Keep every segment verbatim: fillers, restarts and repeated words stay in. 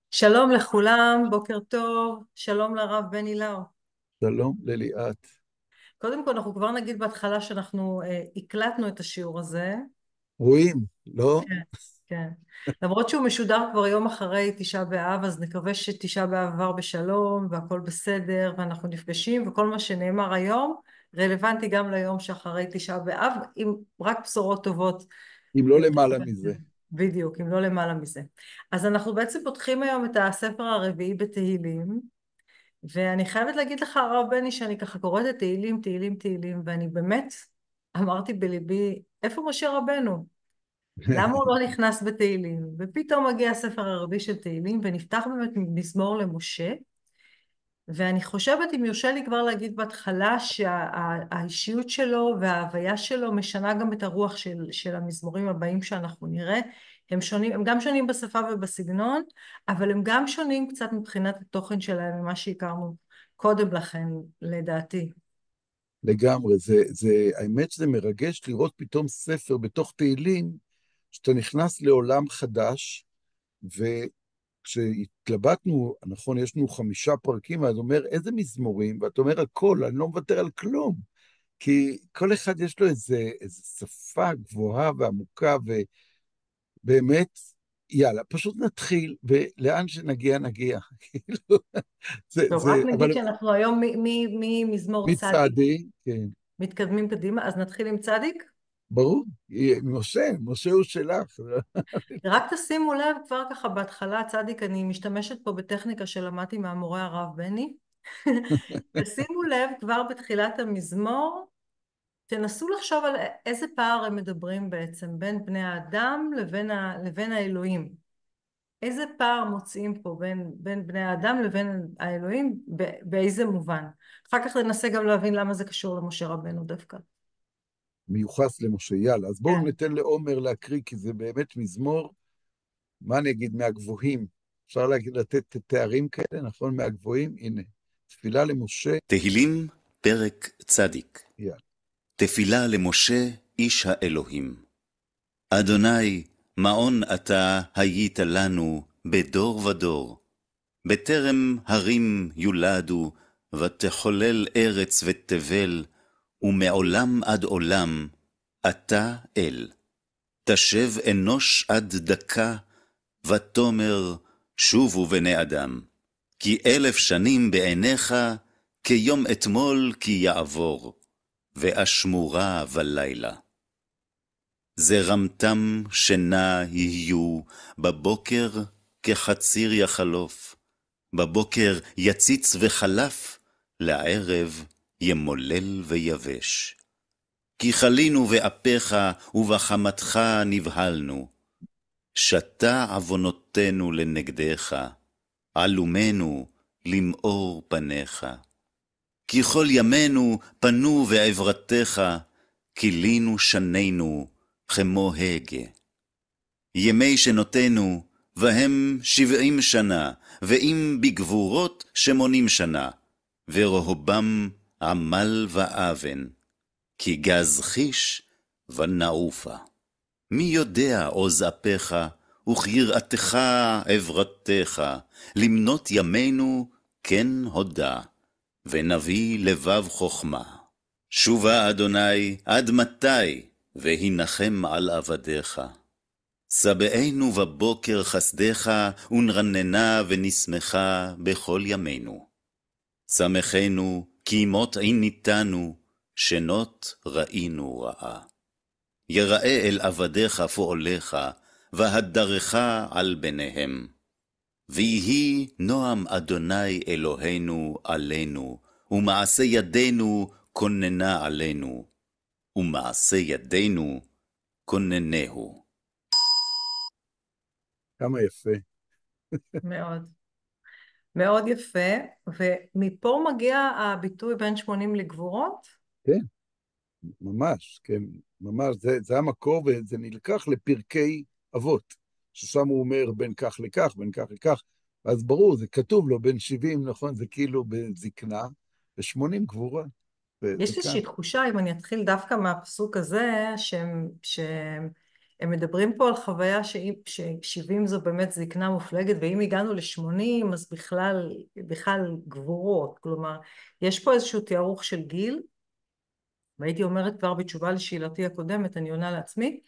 שלום לכולם, בוקר טוב, שלום לרב בני לאו. שלום לליאת. קודם כל אנחנו כבר נגיד בהתחלה שאנחנו אה, הקלטנו את השיעור הזה. רואים, לא? כן, כן. למרות שהוא משודר כבר יום אחרי תשעה באב, אז נקווה שתשעה באב עבר בשלום והכל בסדר ואנחנו נפגשים, וכל מה שנאמר היום רלוונטי גם ליום שאחרי תשעה באב, עם רק בשורות טובות. אם לא יותר למעלה ויותר. מזה. בדיוק, אם לא למעלה מזה. אז אנחנו בעצם פותחים היום את הספר הרביעי בתהילים, ואני חייבת להגיד לך, הרב בני, שאני ככה קוראת את תהילים, תהילים, תהילים, ואני באמת אמרתי בליבי, איפה משה רבנו? למה הוא לא נכנס בתהילים? ופתאום מגיע הספר הרביעי של תהילים, ונפתח באמת מזמור למשה, ואני חושבת, אם יורשה לי כבר להגיד בהתחלה, שהאישיות שלו וההוויה שלו משנה גם את הרוח של, של המזמורים הבאים שאנחנו נראה. הם שונים, הם גם שונים בשפה ובסגנון, אבל הם גם שונים קצת מבחינת התוכן שלהם ממה שהכרנו קודם לכן, לדעתי. לגמרי, זה, זה, האמת שזה מרגש לראות פתאום ספר בתוך תהילים, שאתה נכנס לעולם חדש, וכשהתלבטנו, נכון, יש לנו חמישה פרקים, אז אומר, איזה מזמורים? ואתה אומר, הכל, אני לא מוותר על כלום, כי כל אחד יש לו איזה, איזה שפה גבוהה ועמוקה, ובאמת, יאללה, פשוט נתחיל, ולאן שנגיע, נגיע. כאילו, זה, טוב, רק זה, נגיד אבל שאנחנו היום ממזמור צדיק מצעדי, כן. מתקדמים קדימה, אז נתחיל עם צדיק. ברור, משה, משה הוא שלך. רק תשימו לב כבר ככה בהתחלה, צדיק, אני משתמשת פה בטכניקה שלמדתי מהמורה הרב בני. תשימו לב כבר בתחילת המזמור, תנסו לחשוב על איזה פער הם מדברים בעצם בין בני האדם לבין, ה, לבין האלוהים. איזה פער מוצאים פה בין, בין בני האדם לבין האלוהים, ב, באיזה מובן. אחר כך ננסה גם להבין למה זה קשור למשה רבנו דווקא. מיוחס למשה, יאללה. אז בואו כן. ניתן לעומר להקריא, כי זה באמת מזמור, מה אני אגיד, מהגבוהים. אפשר להגיד, לתת תארים כאלה, נכון? מהגבוהים, הנה. תפילה למשה, תהילים, פרק צדיק. יאללה. תפילה למשה, איש האלוהים. אדוני, מעון אתה היית לנו בדור ודור. בטרם הרים יולדו, ותחולל ארץ ותבל, ומעולם עד עולם, אתה אל. תשב אנוש עד דקה, ותאמר, שובו בני אדם. כי אלף שנים בעיניך, כיום אתמול כי יעבור, ואשמורה בלילה. זרמתם שינה יהיו, בבוקר כחציר יחלוף, בבוקר יציץ וחלף, לערב ימולל ויבש. כי חלינו באפיך ובחמתך נבהלנו, שתה עוונותינו לנגדך, עלומנו למאור פניך. כי כל ימינו פנו בעברתך, כילינו שנינו כמו הגה. ימי שנותינו, והם שבעים שנה, ואם בגבורות שמונים שנה, ורהובם עמל ואבן, כי גז חיש ונעופה. מי יודע עוז אפיך, וכיראתך עברתך, למנות ימינו כן הודה, ונביא לבב חוכמה. שובה אדוני עד מתי, והנחם על עבדיך. שבענו בבוקר חסדך, ונרננה ונשמחה בכל ימינו. שמחנו כי מות עיניתנו, שנות ראינו רעה. יראה אל עבדיך פועליך, והדרך על ביניהם. ויהי נועם אדוני אלוהינו עלינו, ומעשה ידינו כוננה עלינו, ומעשה ידינו כוננהו. כמה יפה. מאוד. מאוד יפה, ומפה מגיע הביטוי בין שמונים לגבורות. כן, ממש, כן, ממש. זה, זה המקור, וזה נלקח לפרקי אבות, ששם הוא אומר בין כך לכך, בין כך לכך. אז ברור, זה כתוב לו בין שבעים, נכון? זה כאילו בזקנה, ו-שמונים גבורה. וזה יש לי כאן. איזושהי תחושה, אם אני אתחיל דווקא מהפסוק הזה, שהם, הם מדברים פה על חוויה ש-שבעים זו באמת זקנה מופלגת, ואם הגענו ל-שמונים אז בכלל, בכלל גבורות. כלומר, יש פה איזשהו תיארוך של גיל, והייתי אומרת כבר בתשובה לשאלתי הקודמת, אני עונה לעצמי,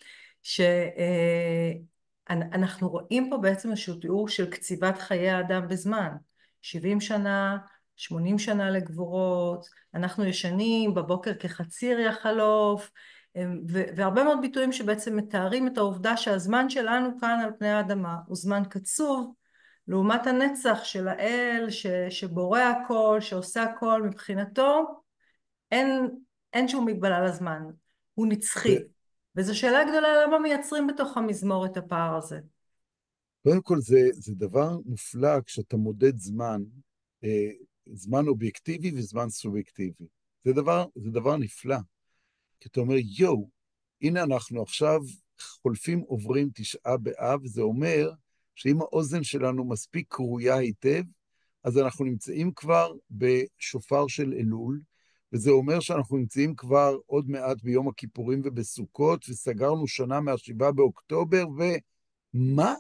שאנחנו רואים פה בעצם איזשהו תיאור של קציבת חיי האדם בזמן. שבעים שנה, שמונים שנה לגבורות, אנחנו ישנים, בבוקר כחציר יחלוף, והרבה מאוד ביטויים שבעצם מתארים את העובדה שהזמן שלנו כאן על פני האדמה הוא זמן קצוב, לעומת הנצח של האל ש, שבורא הכל, שעושה הכל מבחינתו, אין, אין שום מגבלה לזמן, הוא נצחי. וזו שאלה גדולה, למה מייצרים בתוך המזמור את הפער הזה? קודם כל, זה, זה דבר מופלא כשאתה מודד זמן, אה, זמן אובייקטיבי וזמן סובייקטיבי. זה דבר, זה דבר נפלא. כי אתה אומר, יואו, הנה אנחנו עכשיו חולפים עוברים תשעה באב, זה אומר שאם האוזן שלנו מספיק קרויה היטב, אז אנחנו נמצאים כבר בשופר של אלול, וזה אומר שאנחנו נמצאים כבר עוד מעט ביום הכיפורים ובסוכות, וסגרנו שנה מהשבעה באוקטובר, ומה?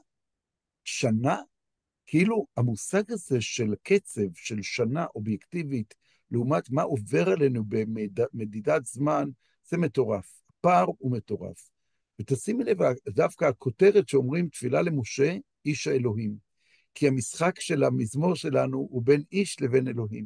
שנה? כאילו המושג הזה של קצב, של שנה אובייקטיבית, לעומת מה עובר עלינו במדידת זמן, זה מטורף. הפער הוא מטורף. ותשימי לב, דווקא הכותרת שאומרים תפילה למשה, איש האלוהים. כי המשחק של המזמור שלנו הוא בין איש לבין אלוהים.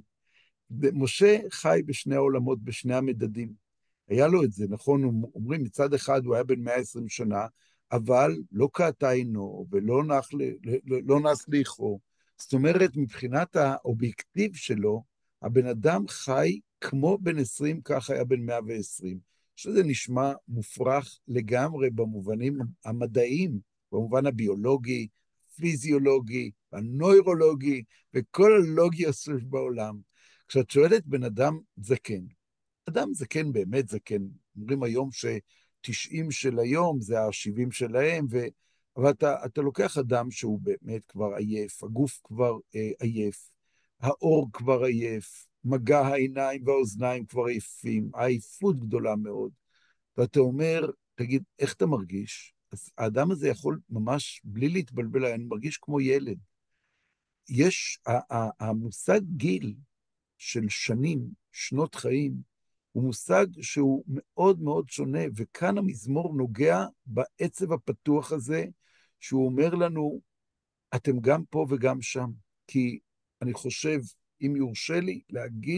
משה חי בשני העולמות, בשני המדדים. היה לו את זה, נכון? אומרים מצד אחד הוא היה בן מאה ועשרים שנה, אבל לא קעתה עינו ולא נח, לא, לא נס ליחו. זאת אומרת, מבחינת האובייקטיב שלו, הבן אדם חי כמו בן עשרים, כך היה בן מאה ועשרים. שזה נשמע מופרך לגמרי במובנים המדעיים, במובן הביולוגי, פיזיולוגי, הנוירולוגי, וכל הלוגיות שיש בעולם. כשאת שואלת בן אדם זקן, אדם זקן באמת זקן, אומרים היום ש-תשעים של היום זה ה-שבעים שלהם, ו... אבל אתה, אתה לוקח אדם שהוא באמת כבר עייף, הגוף כבר אה, עייף, האור כבר עייף, מגע העיניים והאוזניים כבר עייפים, העייפות גדולה מאוד. ואתה אומר, תגיד, איך אתה מרגיש? אז האדם הזה יכול ממש, בלי להתבלבל, אני מרגיש כמו ילד. יש, המושג גיל של שנים, שנות חיים, הוא מושג שהוא מאוד מאוד שונה, וכאן המזמור נוגע בעצב הפתוח הזה, שהוא אומר לנו, אתם גם פה וגם שם. כי אני חושב, אם יורשה לי, להגיד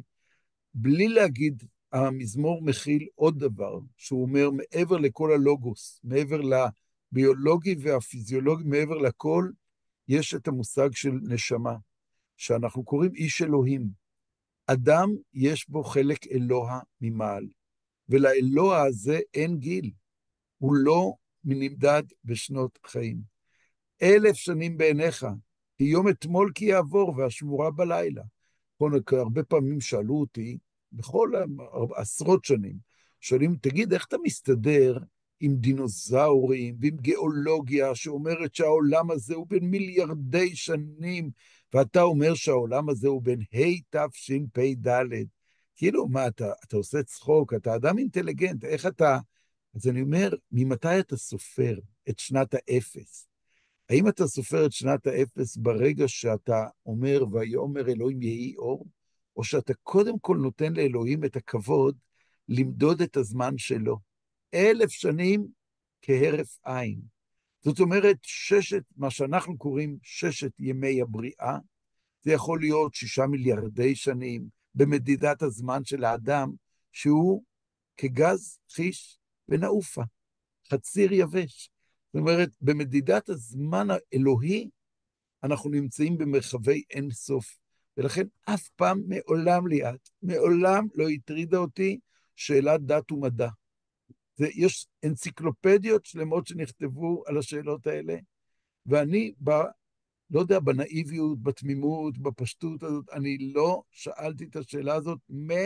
שבלי להגיד, המזמור מכיל עוד דבר, שהוא אומר, מעבר לכל הלוגוס, מעבר לביולוגי והפיזיולוגי, מעבר לכל, יש את המושג של נשמה, שאנחנו קוראים איש אלוהים. אדם יש בו חלק אלוה ממעל, ולאלוה הזה אין גיל, הוא לא נמדד בשנות חיים. אלף שנים בעיניך, כי יום אתמול כי יעבור והשמורה בלילה. הרבה פעמים שאלו אותי, בכל עשרות שנים, שואלים, תגיד, איך אתה מסתדר עם דינוזאורים ועם גיאולוגיה שאומרת שהעולם הזה הוא בין מיליארדי שנים, ואתה אומר שהעולם הזה הוא בין ה' תשפ"ד. כאילו, מה, אתה, אתה עושה צחוק, אתה אדם אינטליגנט, איך אתה... אז אני אומר, ממתי אתה סופר את שנת האפס? האם אתה סופר את שנת האפס ברגע שאתה אומר, ויאמר אלוהים יהי אור? או שאתה קודם כל נותן לאלוהים את הכבוד למדוד את הזמן שלו? אלף שנים כהרף עין. זאת אומרת, ששת, מה שאנחנו קוראים ששת ימי הבריאה, זה יכול להיות שישה מיליארדי שנים במדידת הזמן של האדם, שהוא כגז חיש ונעופה, חציר יבש. זאת אומרת, במדידת הזמן האלוהי, אנחנו נמצאים במרחבי אין סוף, ולכן אף פעם מעולם ליאת, מעולם לא הטרידה אותי שאלת דת ומדע. זה, יש אנציקלופדיות שלמות שנכתבו על השאלות האלה, ואני, ב, לא יודע, בנאיביות, בתמימות, בפשטות הזאת, אני לא שאלתי את השאלה הזאת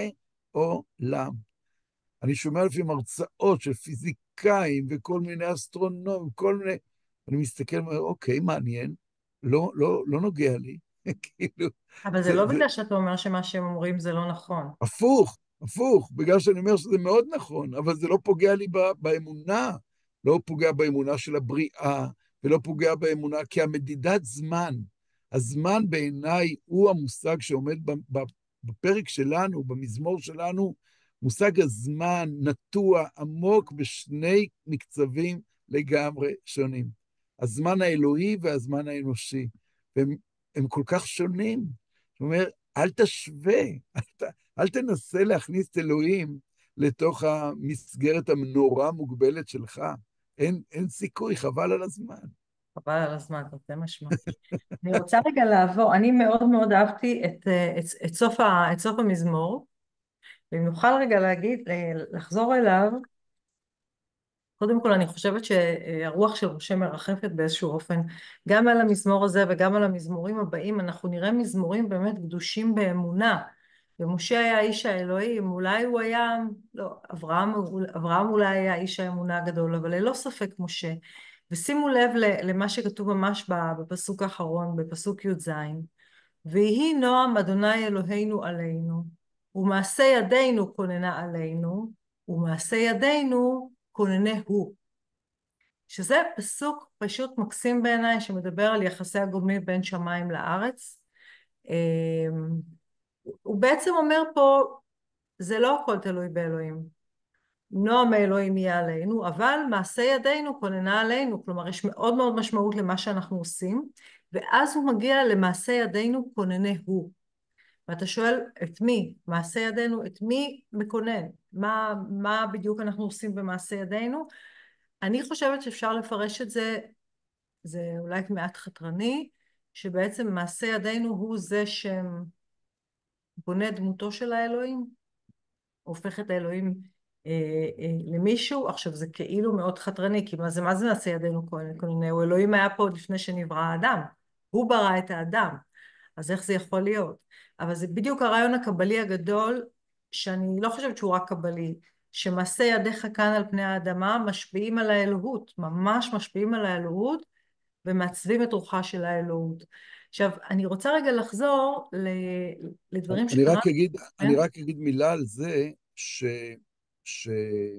מעולם. אני שומע לפעמים הרצאות של פיזיקאים וכל מיני אסטרונומים, כל מיני... אני מסתכל ואומר, אוקיי, מעניין, לא, לא, לא נוגע לי. כאילו, אבל זה זה, לא זה בגלל שאתה אומר שמה שהם אומרים זה לא נכון. הפוך, הפוך, בגלל שאני אומר שזה מאוד נכון, אבל זה לא פוגע לי ב, באמונה. לא פוגע באמונה של הבריאה, ולא פוגע באמונה, כי המדידת זמן, הזמן בעיניי הוא המושג שעומד בפרק שלנו, במזמור שלנו, מושג הזמן נטוע עמוק בשני מקצבים לגמרי שונים. הזמן האלוהי והזמן האנושי, והם הם כל כך שונים. זאת אומרת, אל תשווה, אל, ת, אל תנסה להכניס את אלוהים לתוך המסגרת הנורא מוגבלת שלך. אין, אין סיכוי, חבל על הזמן. חבל על הזמן, זה משמע. אני רוצה רגע לעבור, אני מאוד מאוד אהבתי את, את, את, סוף, ה, את סוף המזמור, ואם נוכל רגע להגיד, לחזור אליו, קודם כל אני חושבת שהרוח של משה מרחפת באיזשהו אופן, גם על המזמור הזה וגם על המזמורים הבאים, אנחנו נראה מזמורים באמת קדושים באמונה, ומשה היה איש האלוהים, אולי הוא היה, לא, אברהם, אברהם אולי היה איש האמונה הגדול, אבל ללא ספק משה. ושימו לב למה שכתוב ממש בפסוק האחרון, בפסוק י"ז, ויהי נועם אדוני אלוהינו עלינו, ומעשה ידינו כוננה עלינו, ומעשה ידינו כוננה הוא. שזה פסוק פשוט מקסים בעיניי, שמדבר על יחסי הגומלין בין שמיים לארץ. הוא בעצם אומר פה, זה לא הכל תלוי באלוהים. נועם האלוהים יהיה עלינו, אבל מעשה ידינו כוננה עלינו, כלומר יש מאוד מאוד משמעות למה שאנחנו עושים, ואז הוא מגיע למעשה ידינו כוננה הוא. ואתה שואל את מי, מעשה ידינו, את מי מקונן? מה, מה בדיוק אנחנו עושים במעשה ידינו? אני חושבת שאפשר לפרש את זה, זה אולי מעט חתרני, שבעצם מעשה ידינו הוא זה שבונה דמותו של האלוהים, הופך את האלוהים אה, אה, למישהו. עכשיו זה כאילו מאוד חתרני, כי מה זה, מה זה מעשה ידינו כוננה? אלוהים היה פה עוד לפני שנברא האדם, הוא ברא את האדם, אז איך זה יכול להיות? אבל זה בדיוק הרעיון הקבלי הגדול, שאני לא חושבת שהוא רק קבלי, שמעשה ידיך כאן על פני האדמה משפיעים על האלוהות, ממש משפיעים על האלוהות, ומעצבים את רוחה של האלוהות. עכשיו, אני רוצה רגע לחזור לדברים אני שקרה. רק אגיד, כן? אני רק אגיד מילה על זה, ש, שזה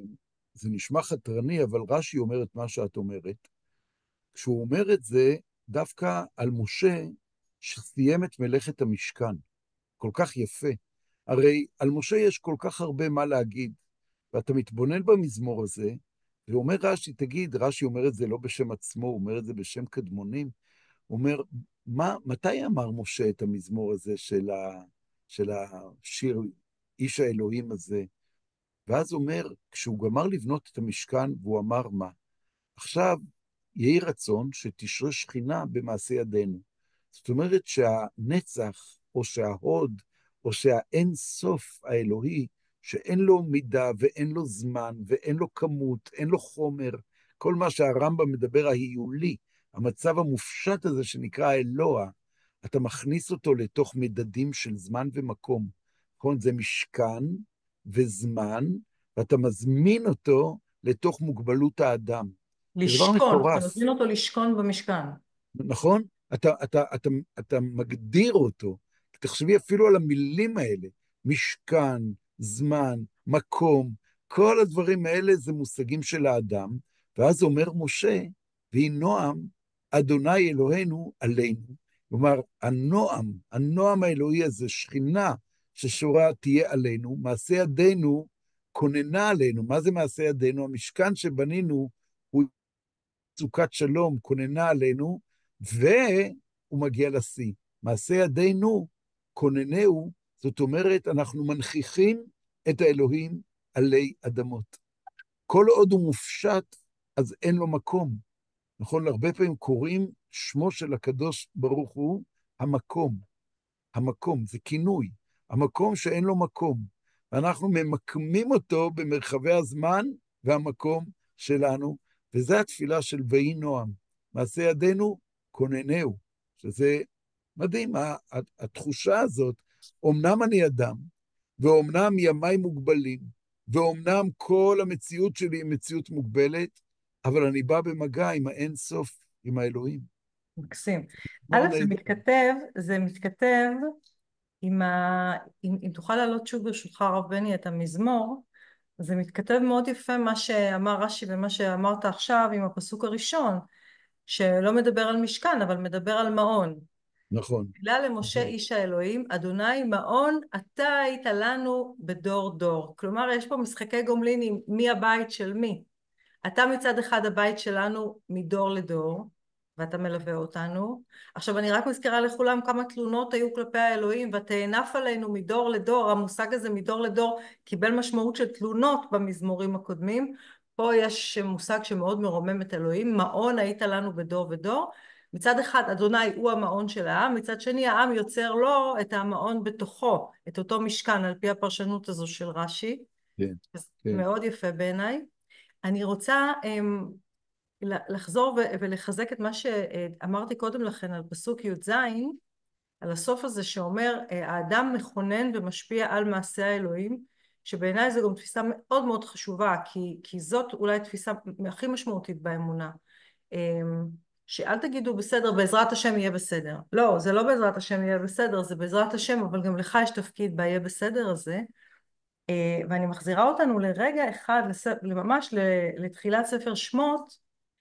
נשמע חתרני, אבל רש"י אומר את מה שאת אומרת. כשהוא אומר את זה, דווקא על משה, שסיים את מלאכת המשכן. כל כך יפה. הרי על משה יש כל כך הרבה מה להגיד, ואתה מתבונן במזמור הזה, ואומר רש"י, תגיד, רש"י אומר את זה לא בשם עצמו, הוא אומר את זה בשם קדמונים, הוא אומר, מה, מתי אמר משה את המזמור הזה של, ה, של השיר, איש האלוהים הזה? ואז הוא אומר, כשהוא גמר לבנות את המשכן, והוא אמר מה? עכשיו, יהי רצון שתשרה שכינה במעשה ידינו. זאת אומרת שהנצח, או שההוד, או שהאין סוף האלוהי, שאין לו מידה ואין לו זמן ואין לו כמות, אין לו חומר, כל מה שהרמב"ם מדבר ההיולי, המצב המופשט הזה שנקרא האלוה, אתה מכניס אותו לתוך מדדים של זמן ומקום. נכון? זה משכן וזמן, ואתה מזמין אותו לתוך מוגבלות האדם. זה דבר לשכון, אתה מטורף. מזמין אותו לשכון במשכן. נכון? אתה, אתה, אתה, אתה מגדיר אותו. תחשבי אפילו על המילים האלה, משכן, זמן, מקום, כל הדברים האלה זה מושגים של האדם, ואז אומר משה, ויהי נועם, אדוני אלוהינו עלינו. כלומר, הנועם, הנועם האלוהי הזה, שכינה ששורה תהיה עלינו, מעשה ידינו כוננה עלינו. מה זה מעשה ידינו? המשכן שבנינו הוא סוכת שלום, כוננה עלינו, והוא מגיע לשיא. מעשה ידינו כוננהו, זאת אומרת, אנחנו מנכיחים את האלוהים עלי אדמות. כל עוד הוא מופשט, אז אין לו מקום. נכון? הרבה פעמים קוראים שמו של הקדוש ברוך הוא המקום. המקום, זה כינוי. המקום שאין לו מקום. ואנחנו ממקמים אותו במרחבי הזמן והמקום שלנו, וזו התפילה של ויהי נועם. מעשה ידינו כוננהו, שזה מדהים, התחושה הזאת, אומנם אני אדם, ואומנם ימיי מוגבלים, ואומנם כל המציאות שלי היא מציאות מוגבלת, אבל אני בא במגע עם האין סוף, עם האלוהים. מקסים. א', מאוד זה נהדר. מתכתב, זה מתכתב עם ה... אם, אם תוכל להעלות שוב ברשותך הרב בני את המזמור, זה מתכתב מאוד יפה מה שאמר רש"י ומה שאמרת עכשיו עם הפסוק הראשון, שלא מדבר על משכן, אבל מדבר על מעון. נכון. תפילה למשה איש האלוהים, אדוני מעון אתה היית לנו בדור דור. כלומר, יש פה משחקי גומלין עם מי הבית של מי. אתה מצד אחד הבית שלנו מדור לדור, ואתה מלווה אותנו. עכשיו אני רק מזכירה לכולם כמה תלונות היו כלפי האלוהים, ותאנף עלינו מדור לדור. המושג הזה מדור לדור קיבל משמעות של תלונות במזמורים הקודמים. פה יש מושג שמאוד מרומם את אלוהים, מעון היית לנו בדור ודור. מצד אחד אדוני הוא המעון של העם, מצד שני העם יוצר לו את המעון בתוכו, את אותו משכן על פי הפרשנות הזו של רש"י. כן, כן. מאוד יפה בעיניי. אני רוצה um, לחזור ולחזק את מה שאמרתי קודם לכן על פסוק י"ז, על הסוף הזה שאומר האדם מכונן ומשפיע על מעשה האלוהים, שבעיניי זו גם תפיסה מאוד מאוד חשובה, כי, כי זאת אולי תפיסה הכי משמעותית באמונה. שאל תגידו בסדר, בעזרת השם יהיה בסדר. לא, זה לא בעזרת השם יהיה בסדר, זה בעזרת השם, אבל גם לך יש תפקיד ביהיה בסדר הזה. ואני מחזירה אותנו לרגע אחד, ממש לתחילת ספר שמות,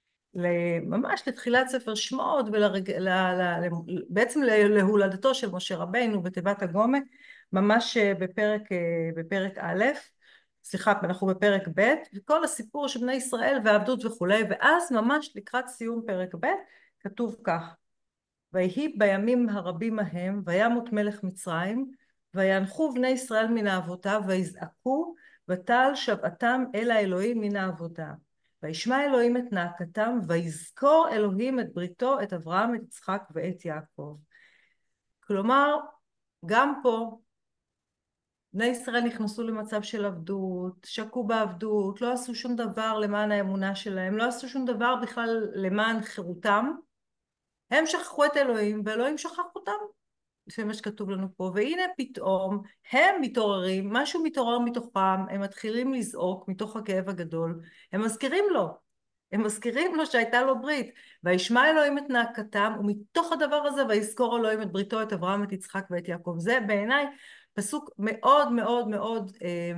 ממש לתחילת ספר שמות, ולרג... ל... ל... בעצם להולדתו של משה רבינו בתיבת הגומה, ממש בפרק, בפרק א', סליחה, אנחנו בפרק ב', וכל הסיפור של בני ישראל והעבדות וכולי, ואז ממש לקראת סיום פרק ב', כתוב כך, ויהי בימים הרבים ההם, וימות מלך מצרים, וינחו בני ישראל מן העבודה, ויזעקו, ותעל שבעתם אל האלוהים מן העבודה. וישמע אלוהים את נאקתם, ויזכור אלוהים את בריתו, את אברהם, את יצחק ואת יעקב. כלומר, גם פה, בני ישראל נכנסו למצב של עבדות, שקעו בעבדות, לא עשו שום דבר למען האמונה שלהם, לא עשו שום דבר בכלל למען חירותם, הם שכחו את אלוהים, ואלוהים שכח אותם, לפי מה שכתוב לנו פה, והנה פתאום הם מתעוררים, משהו מתעורר מתוכם, הם מתחילים לזעוק מתוך הכאב הגדול, הם מזכירים לו, הם מזכירים לו שהייתה לו ברית, וישמע אלוהים את נאקתם, ומתוך הדבר הזה ויזכור אלוהים את בריתו, את אברהם, את יצחק ואת יעקב. זה בעיניי פסוק מאוד מאוד מאוד,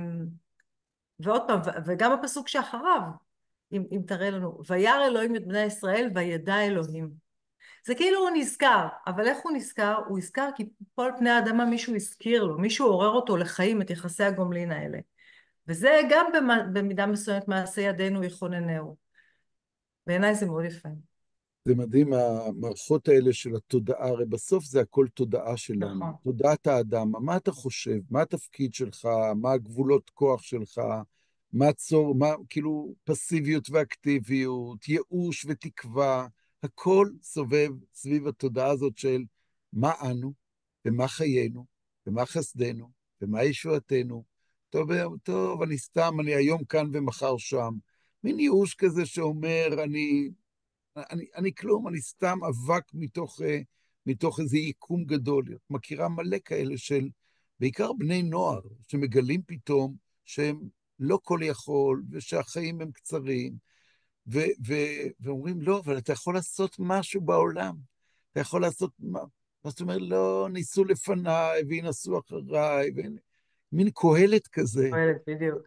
ועוד פעם, וגם הפסוק שאחריו, אם, אם תראה לנו, וירא אלוהים את בני ישראל, וידע אלוהים. זה כאילו הוא נזכר, אבל איך הוא נזכר? הוא נזכר כי כל פני האדמה מישהו הזכיר לו, מישהו עורר אותו לחיים את יחסי הגומלין האלה. וזה גם במידה מסוימת מעשה ידינו יכוננהו. בעיניי זה מאוד יפה. זה מדהים, המערכות האלה של התודעה, הרי בסוף זה הכל תודעה שלנו. נכון. תודעת האדם, מה אתה חושב, מה התפקיד שלך, מה הגבולות כוח שלך, מה צור, מה כאילו פסיביות ואקטיביות, ייאוש ותקווה, הכל סובב סביב התודעה הזאת של מה אנו, ומה חיינו, ומה חסדנו, ומה ישועתנו. טוב, טוב, אני סתם, אני היום כאן ומחר שם. מין ייאוש כזה שאומר, אני, אני, אני כלום, אני סתם אבק מתוך, מתוך איזה יקום גדול. את מכירה מלא כאלה של, בעיקר בני נוער, שמגלים פתאום שהם לא כל יכול, ושהחיים הם קצרים, ו- ו- ואומרים, לא, אבל אתה יכול לעשות משהו בעולם. אתה יכול לעשות, זאת אומרת, לא, ניסו לפניי, וינסו אחריי, מין קהלת כזה. קהלת, בדיוק.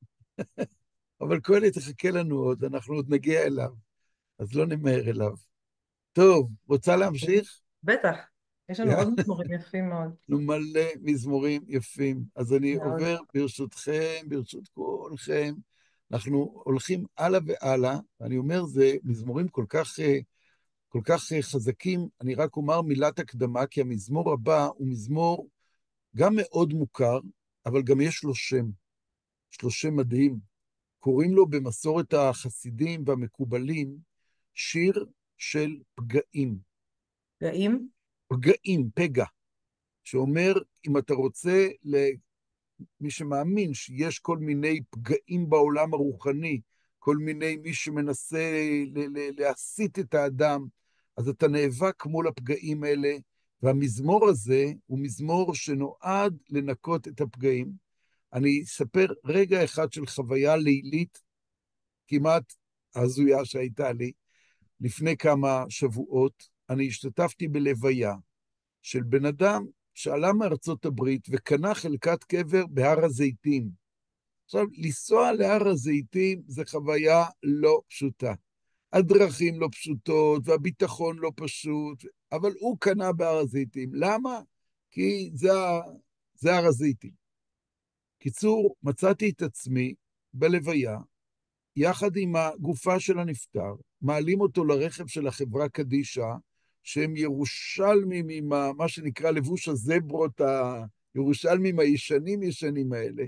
אבל קהלת תחכה לנו עוד, אנחנו עוד נגיע אליו, אז לא נמהר אליו. טוב, רוצה להמשיך? בטח, יש לנו עוד מזמורים יפים מאוד. יש לנו מלא מזמורים יפים. אז אני מאוד. עובר ברשותכם, ברשות כולכם, אנחנו הולכים הלאה והלאה, ואני אומר, זה מזמורים כל כך, כל כך חזקים. אני רק אומר מילת הקדמה, כי המזמור הבא הוא מזמור גם מאוד מוכר, אבל גם יש לו שם. יש לו שם מדהים. קוראים לו במסורת החסידים והמקובלים שיר של פגעים. פגעים? פגעים, פגע, שאומר, אם אתה רוצה, למי שמאמין שיש כל מיני פגעים בעולם הרוחני, כל מיני מי שמנסה להסיט את האדם, אז אתה נאבק מול הפגעים האלה, והמזמור הזה הוא מזמור שנועד לנקות את הפגעים. אני אספר רגע אחד של חוויה לילית, כמעט הזויה שהייתה לי, לפני כמה שבועות, אני השתתפתי בלוויה של בן אדם שעלה מארצות הברית וקנה חלקת קבר בהר הזיתים. עכשיו, לנסוע להר הזיתים זה חוויה לא פשוטה. הדרכים לא פשוטות, והביטחון לא פשוט, אבל הוא קנה בהר הזיתים. למה? כי זה, ה- זה הר הזיתים. קיצור, מצאתי את עצמי בלוויה, יחד עם הגופה של הנפטר, מעלים אותו לרכב של החברה קדישא, שהם ירושלמים עם ה- מה שנקרא לבוש הזברות, הירושלמים הישנים ישנים האלה,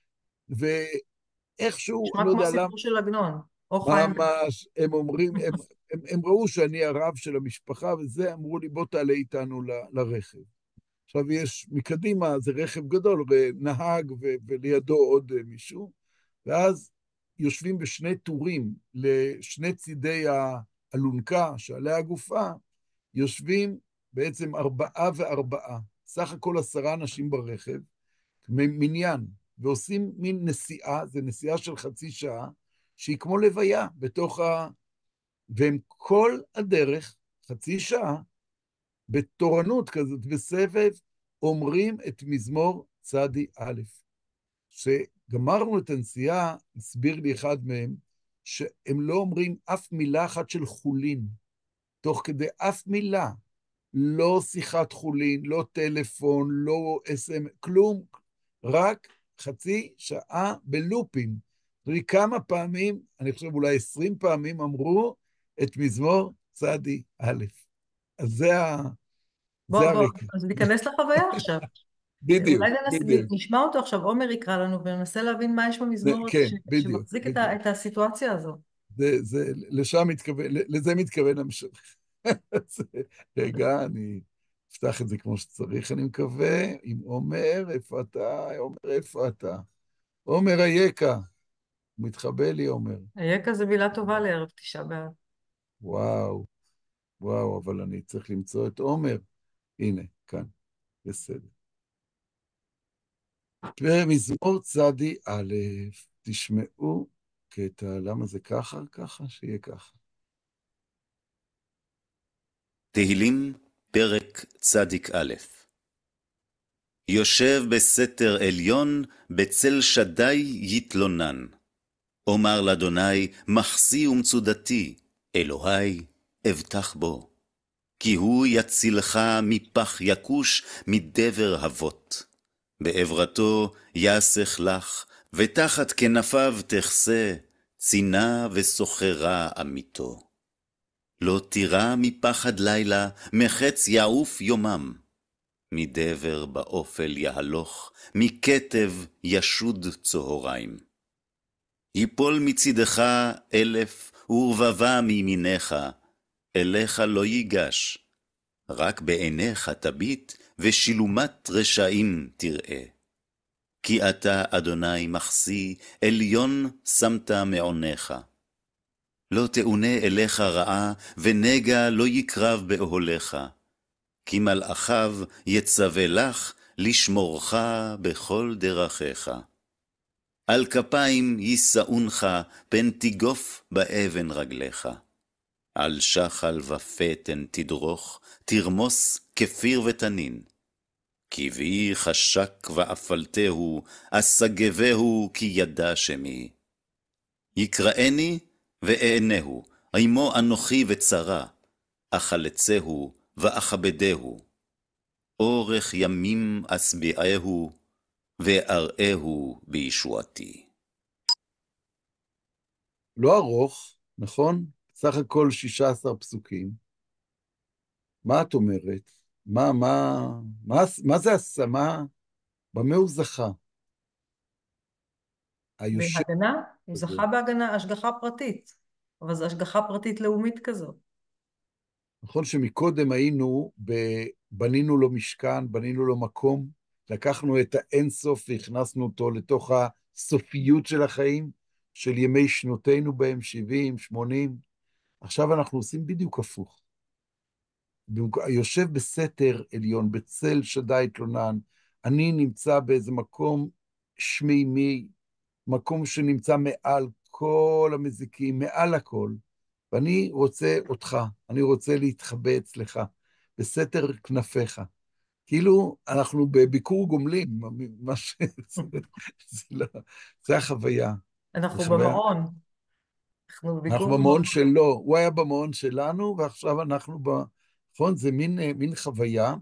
ואיכשהו, נשמע אני לא כמו יודע למה, סיפור של עגנון, או חיים. ממש, הם אומרים, הם, הם, הם ראו שאני הרב של המשפחה, וזה, אמרו לי, בוא תעלה איתנו ל, לרכב. עכשיו יש, מקדימה זה רכב גדול, נהג ו, ולידו עוד אה, מישהו, ואז יושבים בשני טורים לשני צידי האלונקה שעליה הגופה, יושבים בעצם ארבעה וארבעה, סך הכל עשרה אנשים ברכב, מ- מניין, ועושים מין נסיעה, זה נסיעה של חצי שעה, שהיא כמו לוויה בתוך ה... והם כל הדרך, חצי שעה, בתורנות כזאת, בסבב, אומרים את מזמור צדי א'. כשגמרנו את הנסיעה, הסביר לי אחד מהם, שהם לא אומרים אף מילה אחת של חולין, תוך כדי אף מילה, לא שיחת חולין, לא טלפון, לא אס אם, כלום, רק חצי שעה בלופים. תראי כמה פעמים, אני חושב אולי עשרים פעמים אמרו את מזמור צדי א'. אז זה, ה, בוא, זה בוא, הרקע. אז ניכנס לחוויה עכשיו. בדיוק, אולי ננס, בדיוק. נשמע אותו עכשיו, עומר יקרא לנו וננסה להבין מה יש זה, במזמור הזה כן, ש, בדיוק, שמחזיק את, ה, בדיוק. את הסיטואציה הזו. זה, זה, לשם מתכוון, לזה מתכוון המשך. אז, רגע, אני אפתח את זה כמו שצריך, אני מקווה, עם עומר, איפה אתה? עומר, איפה אתה? עומר אייכה, מתחבא לי עומר. אייכה זה מילה טובה לערב תשעה באב. וואו, וואו, אבל אני צריך למצוא את עומר. הנה, כאן, בסדר. ומזמור צדי א', תשמעו קטע, למה זה ככה? ככה, שיהיה ככה. תהילים, פרק צדיק א'. יושב בסתר עליון, בצל שדי יתלונן. אומר לאדוני, מחסי ומצודתי, אלוהי, אבטח בו. כי הוא יצילך מפח יקוש, מדבר אבות. בעברתו יסך לך, ותחת כנפיו תחסה, צינה וסוחרה עמיתו. לא תירא מפחד לילה, מחץ יעוף יומם. מדבר באופל יהלוך, מכתב ישוד צהריים. יפול מצידך אלף, ורבבה מימינך, אליך לא ייגש. רק בעיניך תביט, ושילומת רשעים תראה. כי אתה, אדוני מחסי, עליון שמת מעונך. לא תאונה אליך רעה, ונגע לא יקרב באוהליך. כי מלאכיו יצווה לך, לשמורך בכל דרכיך. על כפיים יישאונך, פן תיגוף באבן רגליך. על שחל ופתן תדרוך, תרמוס כפיר ותנין. כי בי חשק ואפלתהו, אסגבהו כי ידע שמי. יקראני ואענהו, עמו אנוכי וצרה, אחלצהו ואכבדהו. אורך ימים אשביעהו, ואראהו בישועתי. לא ארוך, נכון? סך הכל שישה עשר פסוקים. מה את אומרת? מה, מה, מה, מה זה השמה? במה הוא זכה? היושב בהגנה, הוא הזה. זכה בהגנה, השגחה פרטית. אבל זו השגחה פרטית לאומית כזאת. נכון שמקודם היינו, ב... בנינו לו משכן, בנינו לו מקום, לקחנו את האינסוף והכנסנו אותו לתוך הסופיות של החיים, של ימי שנותינו בהם, שבעים, שמונים. עכשיו אנחנו עושים בדיוק הפוך. במק- יושב בסתר עליון, בצל שדי תלונן, אני נמצא באיזה מקום שמימי, מקום שנמצא מעל כל המזיקים, מעל הכל, ואני רוצה אותך, אני רוצה להתחבא אצלך, בסתר כנפיך, כאילו, אנחנו בביקור גומלין, מה ש... זה, זה לא, זה החוויה. זה אנחנו חוויה. במעון, אנחנו אנחנו בביקור במעון מעון. שלו, הוא היה במעון שלנו, ועכשיו אנחנו ב... נכון? זה מין, אה, מין חוויה,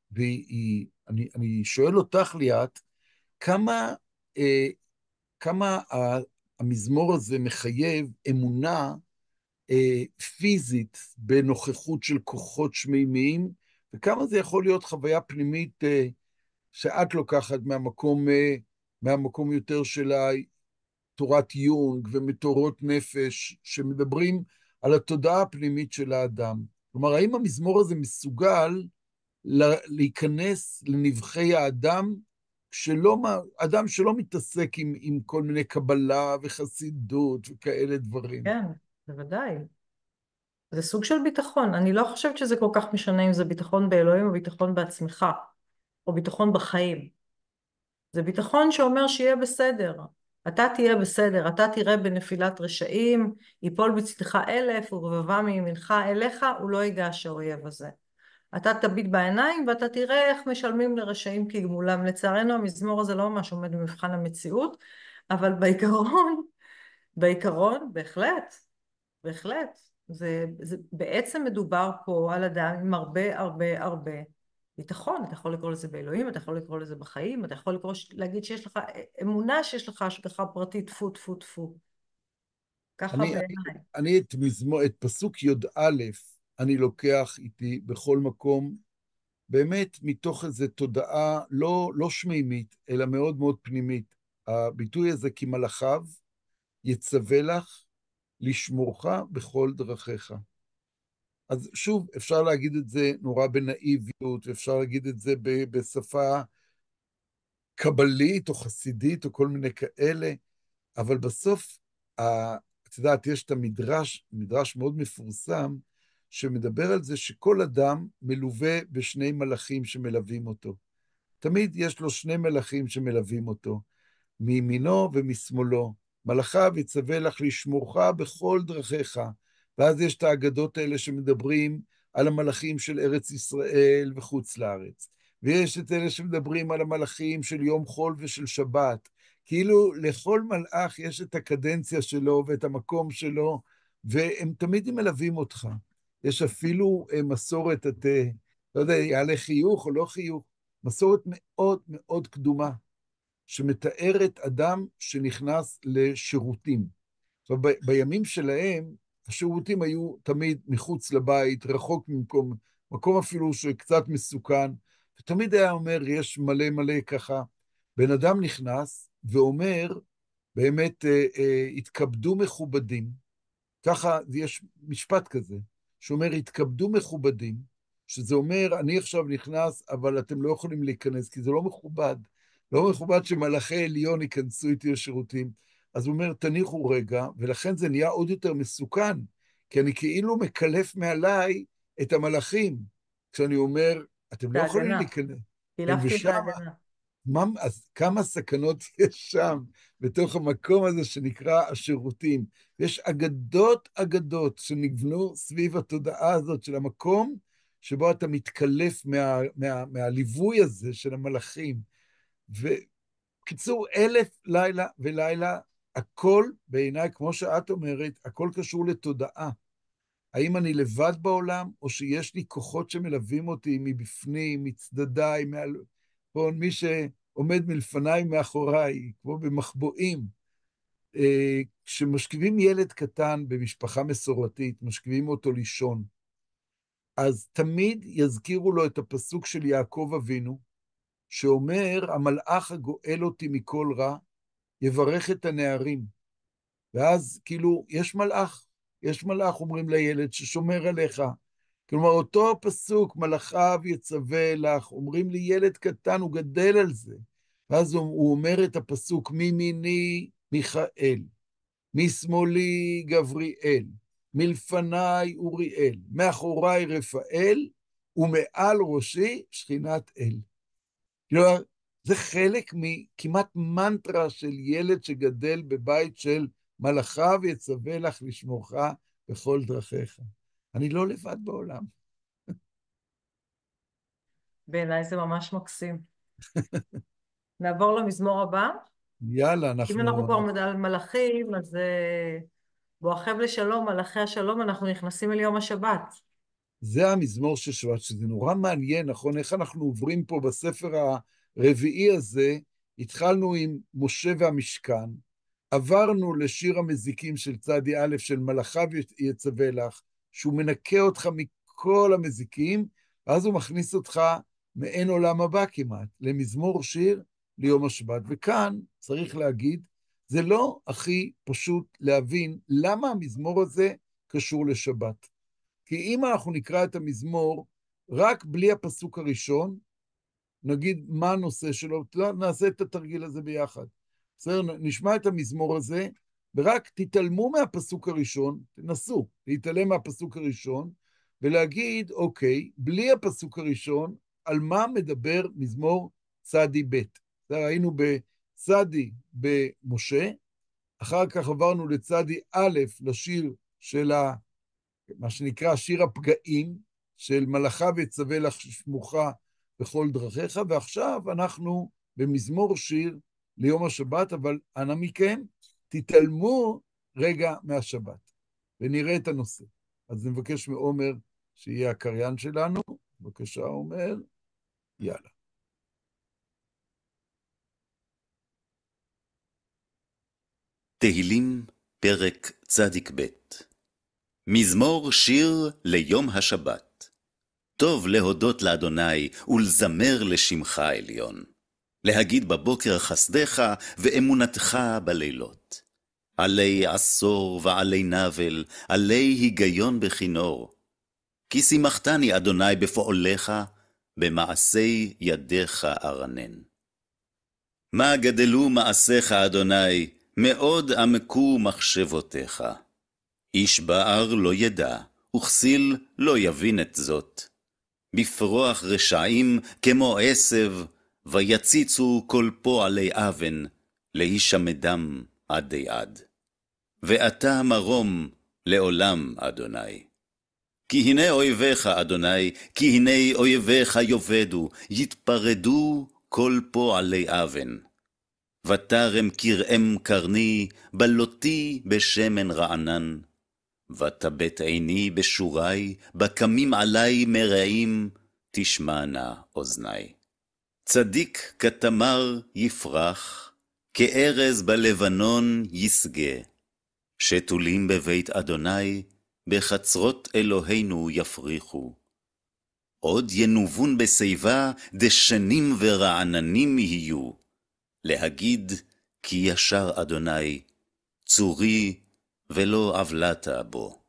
ואני אני שואל אותך, ליאת, כמה, אה, כמה ה- המזמור הזה מחייב אמונה אה, פיזית בנוכחות של כוחות שמימיים, וכמה זה יכול להיות חוויה פנימית אה, שאת לוקחת מהמקום, אה, מהמקום יותר של תורת יונג ומתורות נפש, שמדברים על התודעה הפנימית של האדם. כלומר, האם המזמור הזה מסוגל להיכנס לנבחי האדם, שלא, אדם שלא מתעסק עם, עם כל מיני קבלה וחסידות וכאלה דברים. כן, בוודאי. זה סוג של ביטחון. אני לא חושבת שזה כל כך משנה אם זה ביטחון באלוהים או ביטחון בעצמך, או ביטחון בחיים. זה ביטחון שאומר שיהיה בסדר. אתה תהיה בסדר, אתה תראה בנפילת רשעים, יפול בצדך אלף ורבבה מימינך אליך, הוא לא ייגש האויב הזה. אתה תביט בעיניים ואתה תראה איך משלמים לרשעים כגמולם. לצערנו המזמור הזה לא ממש עומד במבחן המציאות, אבל בעיקרון, בעיקרון, בהחלט, בהחלט. זה, זה בעצם מדובר פה על אדם עם הרבה הרבה הרבה ביטחון. אתה יכול לקרוא לזה באלוהים, אתה יכול לקרוא לזה בחיים, אתה יכול לקרוא, להגיד שיש לך אמונה, שיש לך השגחה פרטית, טפו טפו טפו. ככה אני, אני, בעיניי. אני את, מזמור, את פסוק י"א, אני לוקח איתי בכל מקום, באמת מתוך איזו תודעה לא, לא שמימית, אלא מאוד מאוד פנימית. הביטוי הזה, כי מלאכיו יצווה לך לשמורך בכל דרכיך. אז שוב, אפשר להגיד את זה נורא בנאיביות, ואפשר להגיד את זה ב- בשפה קבלית או חסידית או כל מיני כאלה, אבל בסוף, ה- את יודעת, יש את המדרש, מדרש מאוד מפורסם, שמדבר על זה שכל אדם מלווה בשני מלאכים שמלווים אותו. תמיד יש לו שני מלאכים שמלווים אותו. מימינו ומשמאלו. מלאכיו יצווה לך לשמורך בכל דרכיך. ואז יש את האגדות האלה שמדברים על המלאכים של ארץ ישראל וחוץ לארץ. ויש את אלה שמדברים על המלאכים של יום חול ושל שבת. כאילו לכל מלאך יש את הקדנציה שלו ואת המקום שלו, והם תמיד מלווים אותך. יש אפילו אה, מסורת, את, אה, לא יודע, יעלה חיוך או לא חיוך, מסורת מאוד מאוד קדומה. שמתארת אדם שנכנס לשירותים. עכשיו, ב- בימים שלהם, השירותים היו תמיד מחוץ לבית, רחוק ממקום, מקום אפילו שקצת מסוכן, ותמיד היה אומר, יש מלא מלא ככה, בן אדם נכנס ואומר, באמת, אה, אה, התכבדו מכובדים, ככה יש משפט כזה, שאומר, התכבדו מכובדים, שזה אומר, אני עכשיו נכנס, אבל אתם לא יכולים להיכנס, כי זה לא מכובד. לא מכובד שמלאכי עליון ייכנסו איתי לשירותים. אז הוא אומר, תניחו רגע, ולכן זה נהיה עוד יותר מסוכן, כי אני כאילו מקלף מעליי את המלאכים, כשאני אומר, אתם זה לא יכולים הגנה. להיכנס. כן, קילפתי את ושם ההגנה. מה, אז כמה סכנות יש שם, בתוך המקום הזה שנקרא השירותים. יש אגדות אגדות שנבנו סביב התודעה הזאת של המקום, שבו אתה מתקלף מה, מה, מהליווי הזה של המלאכים. וקיצור, אלף לילה ולילה, הכל בעיניי, כמו שאת אומרת, הכל קשור לתודעה. האם אני לבד בעולם, או שיש לי כוחות שמלווים אותי מבפנים, מצדדיי, מעל... פה מי שעומד מלפניי מאחוריי, כמו במחבואים. אה, כשמשכיבים ילד קטן במשפחה מסורתית, משכיבים אותו לישון, אז תמיד יזכירו לו את הפסוק של יעקב אבינו, שאומר, המלאך הגואל אותי מכל רע, יברך את הנערים. ואז כאילו, יש מלאך, יש מלאך, אומרים לילד, ששומר עליך. כלומר, אותו פסוק, מלאכיו יצווה לך, אומרים לי, ילד קטן, הוא גדל על זה. ואז הוא, הוא אומר את הפסוק, מימיני מיכאל, משמאלי גבריאל, מלפניי אוריאל, מאחוריי רפאל, ומעל ראשי שכינת אל. כלומר, זה חלק מכמעט מנטרה של ילד שגדל בבית של מלאכיו יצווה לך לשמורך בכל דרכיך. אני לא לבד בעולם. בעיניי זה ממש מקסים. נעבור למזמור הבא. יאללה, אם אנחנו אנחנו... כבר מדברים על מלאכים, אז אה, בואכם לשלום, מלאכי השלום, אנחנו נכנסים אל יום השבת. זה המזמור של שבת, שזה נורא מעניין, נכון? איך אנחנו עוברים פה בספר הרביעי הזה, התחלנו עם משה והמשכן, עברנו לשיר המזיקים של צדי א', של מלאכיו יצווה לך, שהוא מנקה אותך מכל המזיקים, ואז הוא מכניס אותך מעין עולם הבא כמעט, למזמור שיר ליום השבת. וכאן, צריך להגיד, זה לא הכי פשוט להבין למה המזמור הזה קשור לשבת. כי אם אנחנו נקרא את המזמור רק בלי הפסוק הראשון, נגיד מה הנושא שלו, נעשה את התרגיל הזה ביחד. בסדר, נשמע את המזמור הזה, ורק תתעלמו מהפסוק הראשון, תנסו להתעלם מהפסוק הראשון, ולהגיד, אוקיי, בלי הפסוק הראשון, על מה מדבר מזמור צדי ב'. היינו בצדי במשה, אחר כך עברנו לצדי א', לשיר של ה... מה שנקרא שיר הפגעים, של מלאכיו יצווה לך שמוחה בכל דרכיך, ועכשיו אנחנו במזמור שיר ליום השבת, אבל אנא מכם, תתעלמו רגע מהשבת, ונראה את הנושא. אז נבקש מעומר שיהיה הקריין שלנו. בבקשה, עומר. יאללה. תהילים, פרק צדיק ב'. מזמור שיר ליום השבת. טוב להודות לאדוני ולזמר לשמך עליון. להגיד בבוקר חסדך ואמונתך בלילות. עלי עשור ועלי נבל, עלי היגיון בכינור. כי שימחתני אדוני בפועליך, במעשי ידיך ארנן. מה גדלו מעשיך אדוני, מאוד עמקו מחשבותיך. איש בער לא ידע, וכסיל לא יבין את זאת. בפרוח רשעים כמו עשב, ויציצו כל פועלי אבן, להישמדם עדי עד. ואתה מרום לעולם, אדוני. כי הנה אויביך, אדוני, כי הנה אויביך יאבדו, יתפרדו כל פועלי אבן. ותרם כרעם קרני, בלותי בשמן רענן. ותבט עיני בשורי, בקמים עלי מרעים, תשמענה אוזני. צדיק כתמר יפרח, כארז בלבנון יסגה. שתולים בבית אדוני, בחצרות אלוהינו יפריחו. עוד ינובון בשיבה, דשנים ורעננים יהיו. להגיד, כי ישר אדוני, צורי ולא עוולת בו.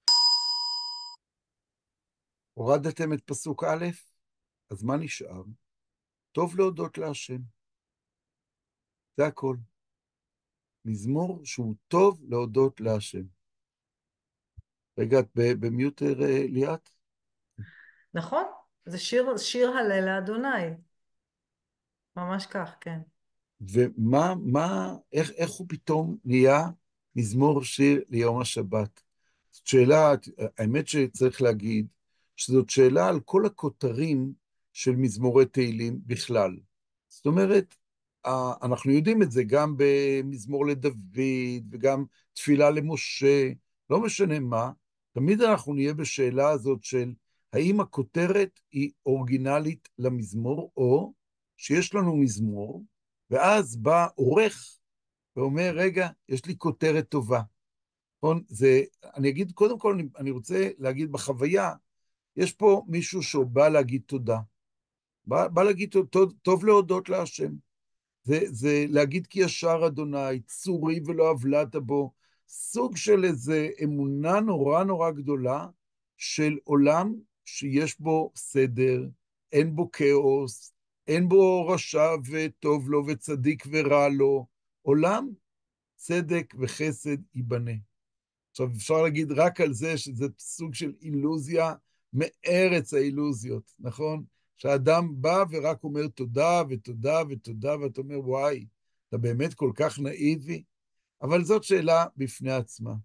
הורדתם את פסוק א', אז מה נשאר? טוב להודות להשם. זה הכל. מזמור שהוא טוב להודות להשם. רגע, את במיוטר ליאת? נכון, זה שיר, שיר הלל לאדוני. ממש כך, כן. ומה, מה, איך, איך הוא פתאום נהיה מזמור שיר ליום השבת? זאת שאלה, האמת שצריך להגיד, שזאת שאלה על כל הכותרים של מזמורי תהילים בכלל. זאת אומרת, אנחנו יודעים את זה גם במזמור לדוד, וגם תפילה למשה, לא משנה מה, תמיד אנחנו נהיה בשאלה הזאת של האם הכותרת היא אורגינלית למזמור, או שיש לנו מזמור, ואז בא עורך ואומר, רגע, יש לי כותרת טובה. נכון? זה, אני אגיד, קודם כל, אני, אני רוצה להגיד בחוויה, יש פה מישהו שבא להגיד תודה. בא, בא להגיד טוב, טוב להודות להשם. זה, זה להגיד כי ישר אדוני, צורי ולא עוולת בו, סוג של איזה אמונה נורא נורא גדולה של עולם שיש בו סדר, אין בו כאוס, אין בו רשע וטוב לו וצדיק ורע לו, עולם צדק וחסד ייבנה. עכשיו אפשר להגיד רק על זה שזה סוג של אילוזיה מארץ האילוזיות, נכון? שהאדם בא ורק אומר תודה ותודה ותודה, ואתה אומר וואי, אתה באמת כל כך נאיבי? אבל זאת שאלה בפני עצמה.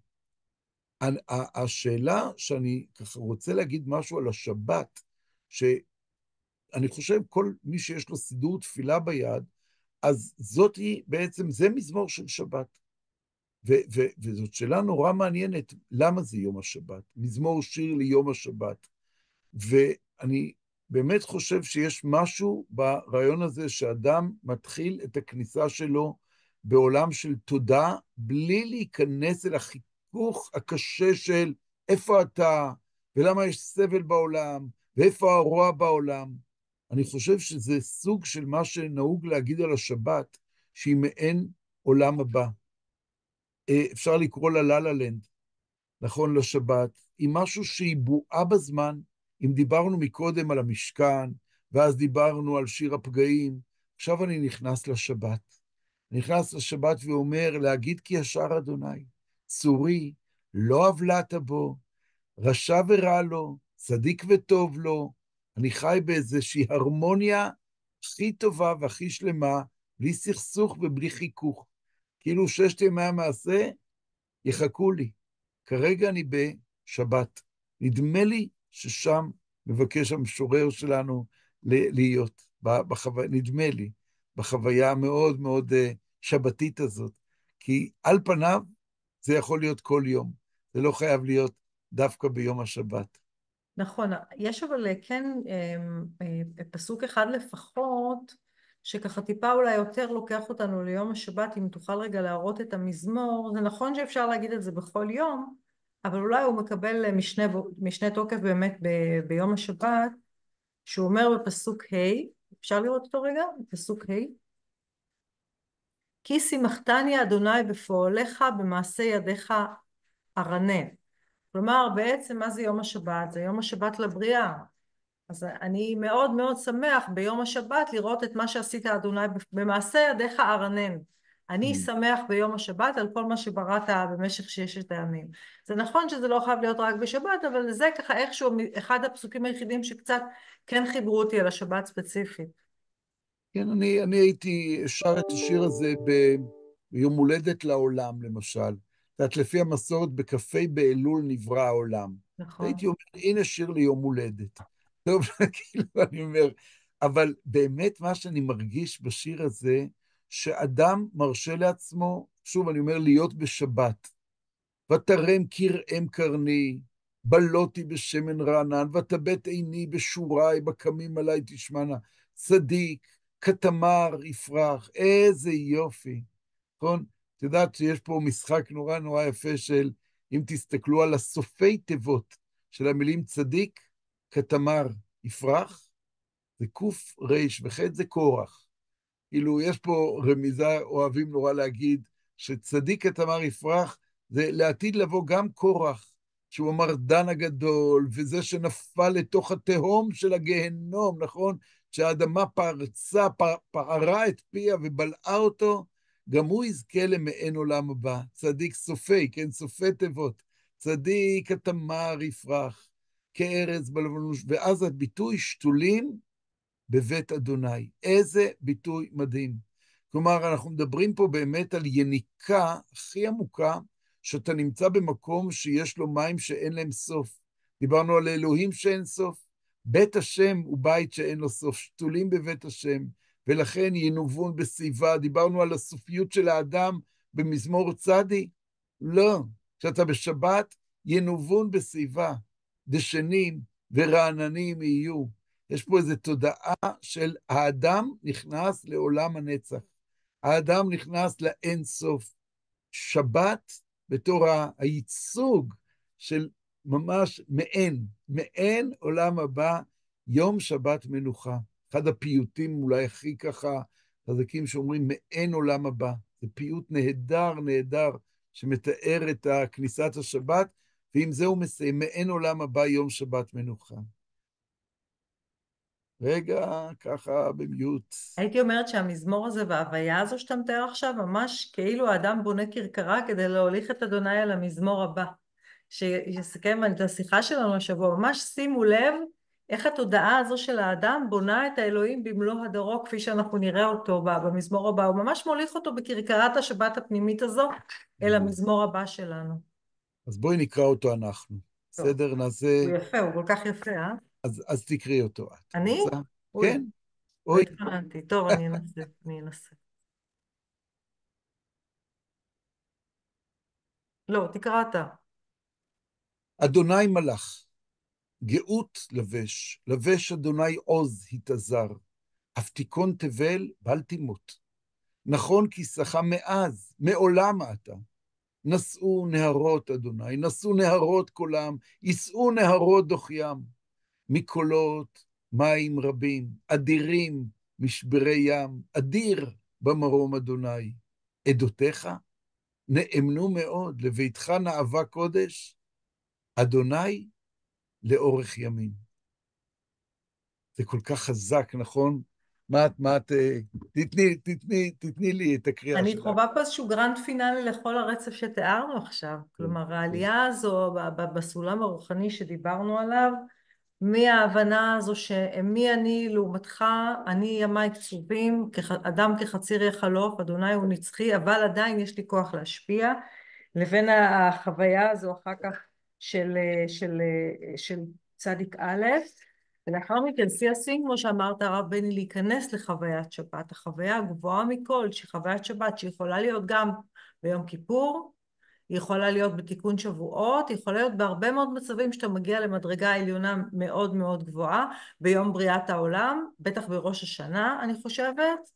השאלה שאני ככה רוצה להגיד משהו על השבת, ש... אני חושב, כל מי שיש לו סידור תפילה ביד, אז זאת היא, בעצם, זה מזמור של שבת. ו- ו- וזאת שאלה נורא מעניינת, למה זה יום השבת? מזמור שיר ליום השבת. ואני באמת חושב שיש משהו ברעיון הזה שאדם מתחיל את הכניסה שלו בעולם של תודה, בלי להיכנס אל החיכוך הקשה של איפה אתה, ולמה יש סבל בעולם, ואיפה הרוע בעולם. אני חושב שזה סוג של מה שנהוג להגיד על השבת, שהיא מעין עולם הבא. אה, אפשר לקרוא לה לה לה לנד, נכון, לשבת, היא משהו שהיא בועה בזמן. אם דיברנו מקודם על המשכן, ואז דיברנו על שיר הפגעים, עכשיו אני נכנס לשבת. נכנס לשבת ואומר, להגיד כי ישר אדוני, צורי, לא עוולת בו, רשע ורע לו, צדיק וטוב לו. אני חי באיזושהי הרמוניה הכי טובה והכי שלמה, בלי סכסוך ובלי חיכוך. כאילו ששת ימי המעשה יחכו לי. כרגע אני בשבת. נדמה לי ששם מבקש המשורר שלנו להיות, בחו... נדמה לי, בחוויה המאוד מאוד uh, שבתית הזאת. כי על פניו זה יכול להיות כל יום, זה לא חייב להיות דווקא ביום השבת. נכון, יש אבל כן אמ, אה, פסוק אחד לפחות, שככה טיפה אולי יותר לוקח אותנו ליום השבת, אם תוכל רגע להראות את המזמור. זה נכון שאפשר להגיד את זה בכל יום, אבל אולי הוא מקבל משנה, משנה תוקף באמת ב, ביום השבת, שהוא אומר בפסוק ה', אפשר לראות אותו רגע? בפסוק ה', כי שימחתני אדוני בפועליך, במעשה ידיך ארנן. כלומר, בעצם מה זה יום השבת? זה יום השבת לבריאה. אז אני מאוד מאוד שמח ביום השבת לראות את מה שעשית אדוני במעשה ידיך ארנן. אני Mm. שמח ביום השבת על כל מה שבראת במשך ששת הימים. זה נכון שזה לא חייב להיות רק בשבת, אבל זה ככה איכשהו אחד הפסוקים היחידים שקצת כן חיברו אותי על השבת ספציפית. כן, אני, אני הייתי שר את השיר הזה ב, ביום הולדת לעולם, למשל. את יודעת, לפי המסורת, בכ"ה באלול נברא העולם. נכון. הייתי אומר, הנה שיר ליום הולדת. טוב, כאילו, אני אומר, אבל באמת מה שאני מרגיש בשיר הזה, שאדם מרשה לעצמו, שוב, אני אומר, להיות בשבת. ותרם כרעם קרני, בלותי בשמן רענן, ותבט עיני בשורי, בקמים עלי תשמענה. צדיק, כתמר יפרח, איזה יופי, נכון? את יודעת שיש פה משחק נורא נורא יפה של, אם תסתכלו על הסופי תיבות של המילים צדיק, כתמר יפרח, זה קוף ריש וחטא זה קורח. כאילו, יש פה רמיזה, אוהבים נורא להגיד, שצדיק כתמר יפרח, זה לעתיד לבוא גם קורח, שהוא המרדן הגדול, וזה שנפל לתוך התהום של הגהנום, נכון? שהאדמה פרצה, פערה את פיה ובלעה אותו, גם הוא יזכה למעין עולם הבא. צדיק סופי, כן, סופי תיבות. צדיק התמר יפרח, כארז בלבנוש, ואז הביטוי שתולים בבית אדוני. איזה ביטוי מדהים. כלומר, אנחנו מדברים פה באמת על יניקה הכי עמוקה, שאתה נמצא במקום שיש לו מים שאין להם סוף. דיברנו על אלוהים שאין סוף. בית השם הוא בית שאין לו סוף, שתולים בבית השם, ולכן ינובון בשיבה. דיברנו על הסופיות של האדם במזמור צדי. לא, כשאתה בשבת, ינובון בשיבה, דשנים ורעננים יהיו. יש פה איזו תודעה של האדם נכנס לעולם הנצח. האדם נכנס לאין סוף. שבת בתור הייצוג של ממש מעין, מעין עולם הבא, יום שבת מנוחה. אחד הפיוטים אולי הכי ככה חזקים שאומרים מעין עולם הבא. זה פיוט נהדר, נהדר, שמתאר את כניסת השבת, ועם זה הוא מסיים, מעין עולם הבא, יום שבת מנוחה. רגע, ככה במיוט. הייתי אומרת שהמזמור הזה וההוויה הזו שאתה מתאר עכשיו, ממש כאילו האדם בונה כרכרה כדי להוליך את אדוני על המזמור הבא. שיסכם את השיחה שלנו השבוע, ממש שימו לב איך התודעה הזו של האדם בונה את האלוהים במלוא הדרו, כפי שאנחנו נראה אותו במזמור הבא. הוא ממש מוליך אותו בכרכרת השבת הפנימית הזו אל המזמור הבא שלנו. אז בואי נקרא אותו אנחנו. טוב. בסדר, נעשה... הוא יפה, הוא כל כך יפה, אה? אז, אז תקראי אותו את. אני? רוצה? אוי, כן, לא אוי. התכוננתי. טוב, אני אנסה, אני אנסה. לא, תקרא אתה. אדוני מלך, גאות לבש, לבש אדוני עוז התאזר, אף תיכון תבל, בל תימות. נכון כיסך מאז, מעולם אתה. נשאו נהרות, אדוני, נשאו נהרות כולם, יישאו נהרות דוחיים. מקולות מים רבים, אדירים, משברי ים, אדיר במרום אדוני. עדותיך נאמנו מאוד, לביתך נאווה קודש, אדוני לאורך ימים. זה כל כך חזק, נכון? מה את, מה את, אה, תתני, תתני, תתני לי את הקריאה אני שלך. חווה פה איזשהו גרנד פינאלי לכל הרצף שתיארנו עכשיו. כן, כלומר, כן, העלייה הזו ב- ב- בסולם הרוחני שדיברנו עליו, מההבנה הזו שמי אני לעומתך, אני ימיי קצובים, כח- אדם כחציר יחלוף, אדוני הוא נצחי, אבל עדיין יש לי כוח להשפיע, לבין החוויה הזו אחר כך של, של, של צדיק א', ולאחר מכן שיא השיאים, כמו שאמרת הרב בני, להיכנס לחוויית שבת, החוויה הגבוהה מכל, שהיא חוויית שבת, שיכולה להיות גם ביום כיפור, היא יכולה להיות בתיקון שבועות, היא יכולה להיות בהרבה מאוד מצבים שאתה מגיע למדרגה עליונה מאוד מאוד גבוהה, ביום בריאת העולם, בטח בראש השנה, אני חושבת,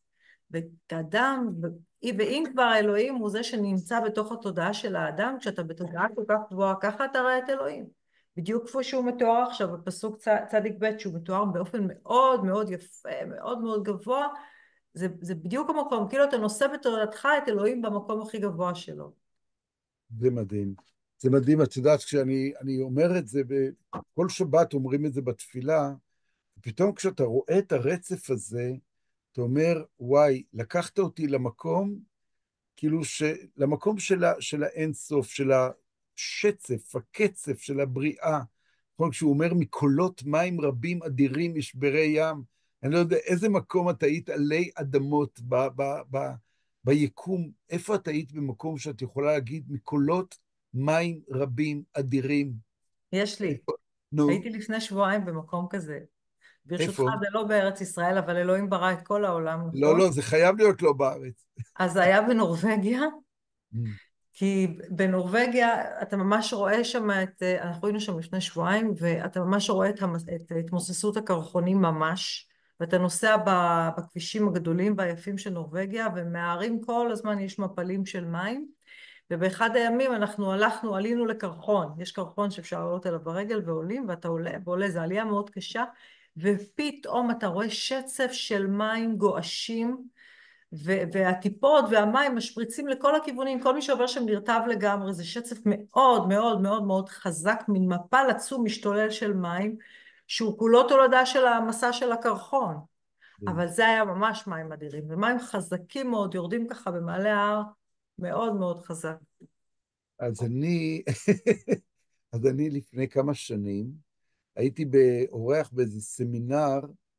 וכאדם, ואם כבר האלוהים הוא זה שנמצא בתוך התודעה של האדם, כשאתה בתודעה כל כך גבוהה, ככה אתה רואה את אלוהים. בדיוק כפי שהוא מתואר עכשיו בפסוק צדיק ב', שהוא מתואר באופן מאוד מאוד יפה, מאוד מאוד גבוה, זה, זה בדיוק המקום, כאילו אתה נושא בתודעתך את אלוהים במקום הכי גבוה שלו. זה מדהים. זה מדהים, את יודעת, כשאני אני אומר את זה, כל שבת אומרים את זה בתפילה, ופתאום כשאתה רואה את הרצף הזה, אתה אומר, וואי, לקחת אותי למקום, כאילו ש... למקום של, ה... של האינסוף, של השצף, הקצף של הבריאה. נכון, כשהוא אומר, מקולות מים רבים אדירים משברי ים, אני לא יודע איזה מקום את היית עלי אדמות ב... ב... ב... ביקום, איפה את היית במקום שאת יכולה להגיד, מקולות מים רבים אדירים? יש לי. איפה? נו, הייתי לפני שבועיים במקום כזה. ברשותך, איפה? זה לא בארץ ישראל, אבל אלוהים ברא את כל העולם, לא, נכון? לא, זה חייב להיות לא בארץ. אז זה היה בנורווגיה, Mm, כי בנורווגיה אתה ממש רואה שם את, אנחנו היינו שם לפני שבועיים, ואתה ממש רואה את, המס, את התמוססות הקרחונים ממש, ואתה נוסע בכבישים הגדולים והיפים של נורווגיה, ומההרים כל הזמן יש מפלים של מים, ובאחד הימים אנחנו הלכנו, עלינו לקרחון, יש קרחון שאפשר לעלות אליו ברגל ועולים, ואתה עולה, ועולה, זו עלייה מאוד קשה, ופתאום אתה רואה שצף של מים גועשים, והטיפות והמים משפריצים לכל הכיוונים, כל מי שעובר שם נרטב לגמרי, זה שצף מאוד מאוד מאוד מאוד חזק, מין מפל עצום משתולל של מים, שהוא כולו תולדה של המסע של הקרחון, כן. אבל זה היה ממש מים אדירים, ומים חזקים מאוד, יורדים ככה במעלה ההר, מאוד מאוד חזק. אז אני, אז אני לפני כמה שנים הייתי באורח באיזה סמינר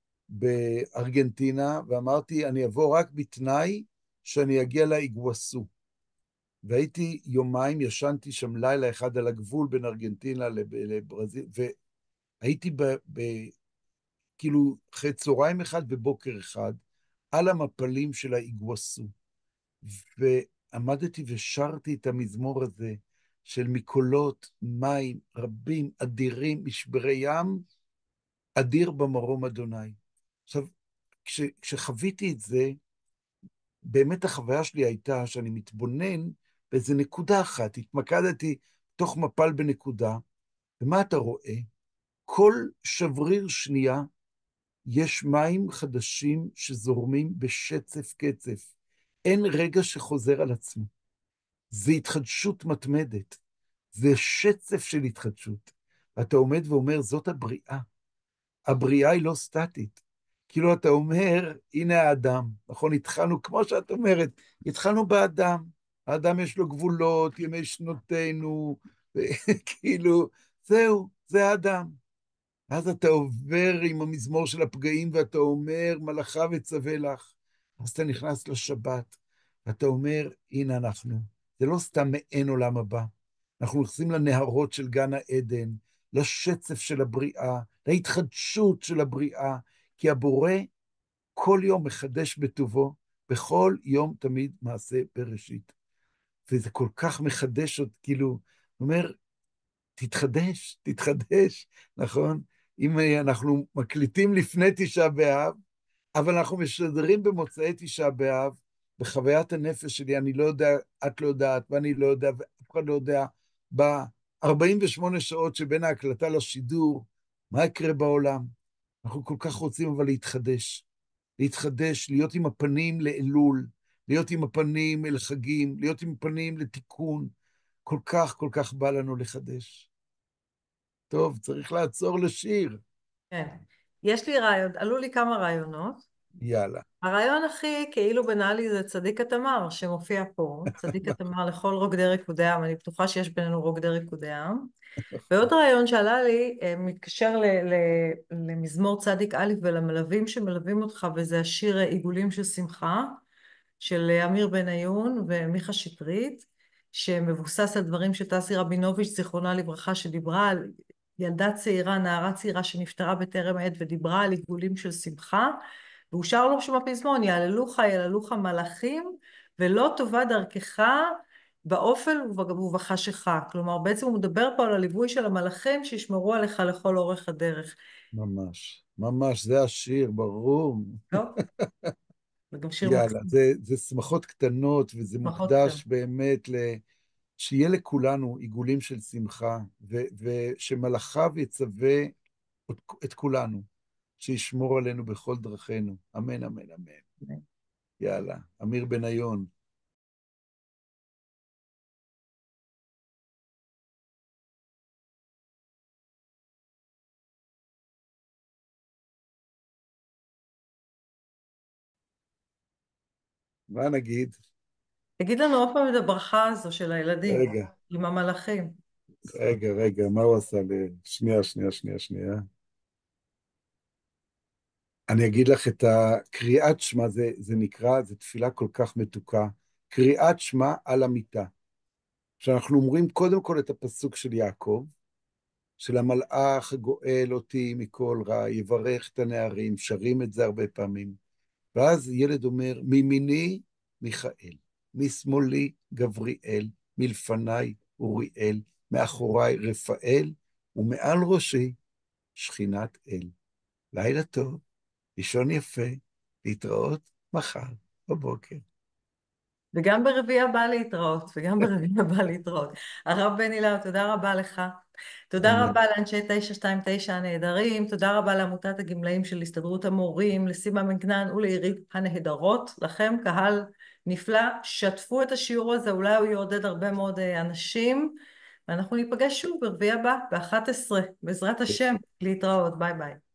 בארגנטינה, ואמרתי, אני אבוא רק בתנאי שאני אגיע לאיגווסו. והייתי יומיים, ישנתי שם לילה אחד על הגבול בין ארגנטינה לב- לברזיל, והייתי ב, ב, כאילו אחרי צהריים אחד ובוקר אחד, על המפלים של האיגווסו. ועמדתי ושרתי את המזמור הזה של מקולות מים רבים, אדירים, משברי ים, אדיר במרום אדוני. עכשיו, כש, כשחוויתי את זה, באמת החוויה שלי הייתה שאני מתבונן באיזה נקודה אחת, התמקדתי תוך מפל בנקודה, ומה אתה רואה? כל שבריר שנייה יש מים חדשים שזורמים בשצף קצף. אין רגע שחוזר על עצמו. זה התחדשות מתמדת, זה שצף של התחדשות. ואתה עומד ואומר, זאת הבריאה. הבריאה היא לא סטטית. כאילו אתה אומר, הנה האדם, נכון? התחלנו, כמו שאת אומרת, התחלנו באדם. האדם יש לו גבולות, ימי שנותינו, כאילו, זהו, זה האדם. אז אתה עובר עם המזמור של הפגעים ואתה אומר, מלאכה וצווה לך. אז אתה נכנס לשבת, ואתה אומר, הנה אנחנו. זה לא סתם מעין עולם הבא. אנחנו נכנסים לנהרות של גן העדן, לשצף של הבריאה, להתחדשות של הבריאה, כי הבורא כל יום מחדש בטובו, בכל יום תמיד מעשה בראשית. וזה כל כך מחדש עוד, כאילו, הוא אומר, תתחדש, תתחדש, נכון? אם אנחנו מקליטים לפני תשעה באב, אבל אנחנו משדרים במוצאי תשעה באב, בחוויית הנפש שלי, אני לא יודע, את לא יודעת, ואני לא יודע, ואף אחד לא יודע, ב-ארבעים ושמונה שעות שבין ההקלטה לשידור, מה יקרה בעולם? אנחנו כל כך רוצים אבל להתחדש. להתחדש, להיות עם הפנים לאלול, להיות עם הפנים אל חגים, להיות עם הפנים לתיקון. כל כך, כל כך בא לנו לחדש. טוב, צריך לעצור לשיר. כן. יש לי רעיון, עלו לי כמה רעיונות. יאללה. הרעיון הכי כאילו בנאלי זה צדיק התמר שמופיע פה, צדיק התמר לכל רוקדי ריקודי עם, אני בטוחה שיש בינינו רוקדי ריקודי עם. ועוד רעיון שעלה לי, אה, מתקשר ל- ל- למזמור צדיק א' ולמלווים שמלווים אותך, וזה השיר עיגולים של שמחה, של אמיר בניון ומיכה שטרית, שמבוסס על דברים של טסי רבינוביץ', זיכרונה לברכה, שדיברה על ילדה צעירה, נערה צעירה שנפטרה בטרם עת, ודיברה על עיגולים של שמחה, והוא שר לו שם הפזמון, יעללוך, יעללוך מלאכים, ולא טובה דרכך באופל ובחשכה. כלומר, בעצם הוא מדבר פה על הליווי של המלאכים שישמרו עליך לכל אורך הדרך. ממש, ממש, זה השיר, ברור. טוב? זה גם שיר יאללה, מקסים, זה, זה שמחות קטנות, וזה פחות כאן. מוקדש באמת ל... שיהיה לכולנו עיגולים של שמחה, ו, ושמלאכיו יצווה את, את כולנו, שישמור עלינו בכל דרכינו. אמן, אמן, אמן. יאללה, אמיר בניון. מה נגיד? תגיד לנו עוד פעם את הברכה הזו של הילדים, רגע, עם המלאכים. רגע, רגע, מה הוא עשה לי? שנייה, שנייה, שנייה, שנייה. אני אגיד לך את הקריאת שמע, זה, זה נקרא, זו תפילה כל כך מתוקה, קריאת שמע על המיטה. שאנחנו אומרים קודם כל את הפסוק של יעקב, של המלאך הגואל אותי מכל רע, יברך את הנערים, שרים את זה הרבה פעמים. ואז ילד אומר, מימיני מיכאל, משמאלי גבריאל, מלפניי אוריאל, מאחוריי רפאל, ומעל ראשי שכינת אל. לילה טוב, לישון יפה, להתראות מחר בבוקר. וגם ברביעי הבא להתראות, וגם ברביעי הבא להתראות. הרב בני לאו, תודה רבה לך. תודה אמן. רבה לאנשי תשע שתיים תשע הנהדרים, תודה רבה לעמותת הגמלאים של הסתדרות המורים, לסימה מנקנן ולעירית הנהדרות, לכם קהל נפלא, שתפו את השיעור הזה, אולי הוא יעודד הרבה מאוד אנשים, ואנחנו ניפגש שוב ברביעי הבא, ב-אחת עשרה, בעזרת השם, להתראות, ביי ביי.